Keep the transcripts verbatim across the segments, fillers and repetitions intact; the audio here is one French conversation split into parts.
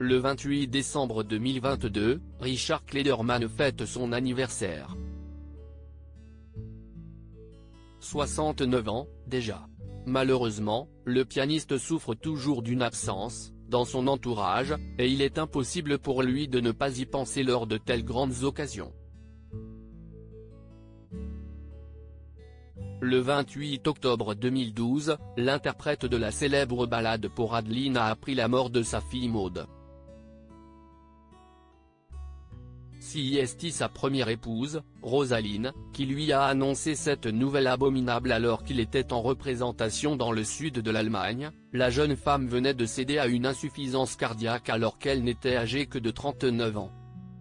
Le vingt-huit décembre deux mille vingt-deux, Richard Klederman fête son anniversaire. soixante-neuf ans, déjà. Malheureusement, le pianiste souffre toujours d'une absence dans son entourage, et il est impossible pour lui de ne pas y penser lors de telles grandes occasions. Le vingt-huit octobre deux mille douze, l'interprète de la célèbre ballade pour Adeline a appris la mort de sa fille Maud. C'est sa première épouse, Rosaline, qui lui a annoncé cette nouvelle abominable alors qu'il était en représentation dans le sud de l'Allemagne. La jeune femme venait de céder à une insuffisance cardiaque alors qu'elle n'était âgée que de trente-neuf ans.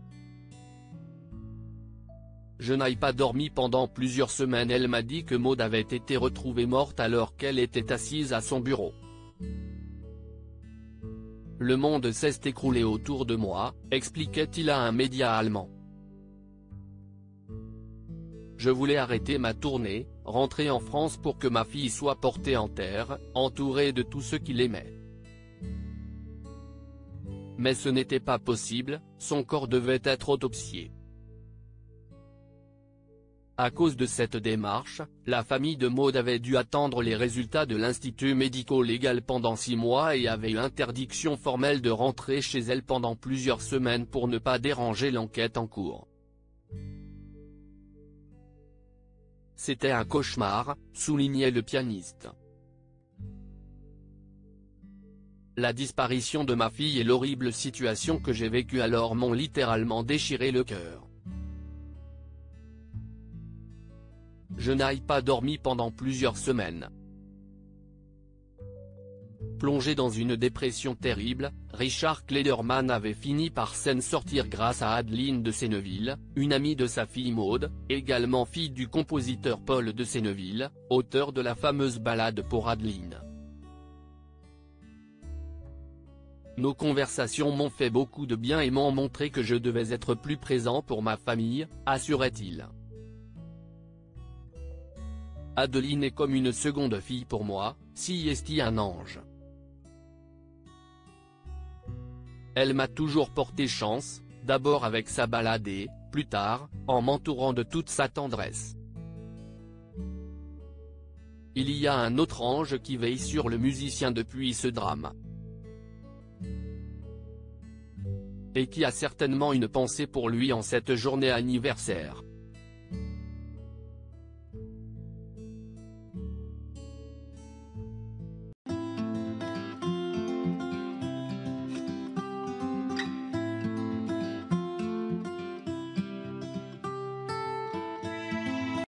Je n'ai pas dormi pendant plusieurs semaines. Elle m'a dit que Maud avait été retrouvée morte alors qu'elle était assise à son bureau. Le monde s'est écroulé autour de moi, expliquait-il à un média allemand. Je voulais arrêter ma tournée, rentrer en France pour que ma fille soit portée en terre, entourée de tous ceux qui l'aimaient. Mais ce n'était pas possible, son corps devait être autopsié. À cause de cette démarche, la famille de Maud avait dû attendre les résultats de l'institut médico-légal pendant six mois et avait eu interdiction formelle de rentrer chez elle pendant plusieurs semaines pour ne pas déranger l'enquête en cours. C'était un cauchemar, soulignait le pianiste. La disparition de ma fille et l'horrible situation que j'ai vécue alors m'ont littéralement déchiré le cœur. Je n'ai pas dormi pendant plusieurs semaines. Plongé dans une dépression terrible, Richard Klederman avait fini par s'en sortir grâce à Adeline de Senneville, une amie de sa fille Maud, également fille du compositeur Paul de Senneville, auteur de la fameuse ballade pour Adeline. Nos conversations m'ont fait beaucoup de bien et m'ont montré que je devais être plus présent pour ma famille, assurait-il. Adeline est comme une seconde fille pour moi, si est un ange. Elle m'a toujours porté chance, d'abord avec sa ballade et, plus tard, en m'entourant de toute sa tendresse. Il y a un autre ange qui veille sur le musicien depuis ce drame. Et qui a certainement une pensée pour lui en cette journée anniversaire.